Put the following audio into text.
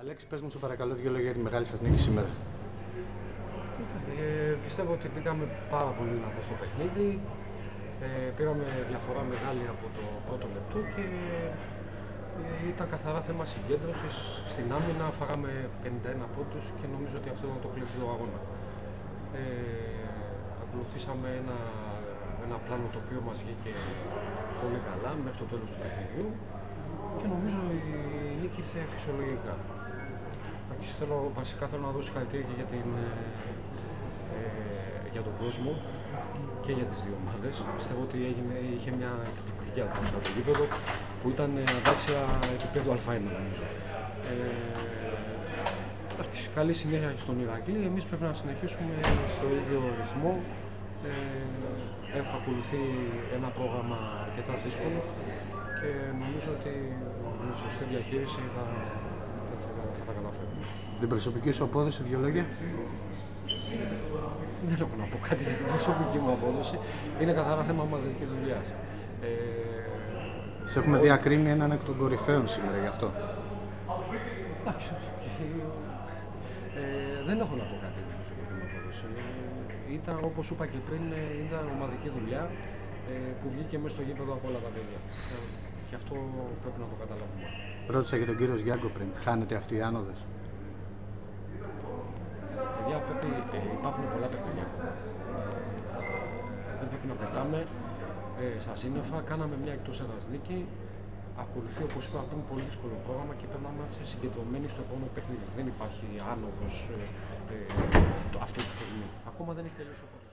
Αλέξη, πες μου σε παρακαλώ δύο λόγια για τη μεγάλη σας νίκη σήμερα. Πιστεύω ότι πήγαμε πάρα πολύ δυνατά στο παιχνίδι. Πήραμε διαφορά μεγάλη από το πρώτο λεπτό και ήταν καθαρά θέμα συγκέντρωσης. Στην άμυνα φάγαμε 51 πόντους και νομίζω ότι αυτό ήταν το κλειδί του αγώνα. Ακολουθήσαμε ένα πλάνο το οποίο μας βγήκε πολύ καλά μέχρι το τέλος του παιχνιδιού και νομίζω η νίκη ήρθε φυσιολογικά. Βασικά θέλω να δώσω συγχαρητήρια για τον κόσμο και για τις δύο ομάδες. Πιστεύω ότι είχε μια εκπληκτική ατμόσφαιρα στο γήπεδο που ήταν αντάξια επίπεδου Α1 νομίζω. Καλή συνέχεια στον Ηρακλή. Εμείς πρέπει να συνεχίσουμε στο ίδιο ρυθμό. Έχω ακολουθεί ένα πρόγραμμα αρκετά δύσκολο και νομίζω ότι με σωστή διαχείριση θα τα καταφέρουμε. Την προσωπική σου απόδοση, δύο λόγια. Δεν έχω να πω κάτι για την προσωπική μου απόδοση. Είναι καθαρά θέμα ομαδικής δουλειάς. Σε έχουμε διακρίνει έναν εκ των κορυφαίων σήμερα γι' αυτό. Εντάξει. Δεν έχω να πω κάτι για την προσωπική μου απόδοση. Ήταν, όπως είπα και πριν, ήταν ομαδική δουλειά που βγήκε μέσα στο γήπεδο από όλα τα παιδιά. Και αυτό πρέπει να το καταλάβουμε. Ρώτησα για τον κύριο Γιάνγκο πριν. Χάνεται αυτή η άνοδος? Παιδιά, υπάρχουν πολλά παιχνίδια ακόμα. Δεν πρέπει να πετάμε στα σύννεφα. Κάναμε μια εκτός έδρας νίκη. Ακολουθεί, όπως είπα πριν, πολύ δύσκολο πρόγραμμα και πρέπει να είμαστε συγκεντρωμένοι στο επόμενο παιχνίδι. Δεν υπάρχει άνοδος αυτή τη στιγμή. Ακόμα δεν έχει τελειώσει ο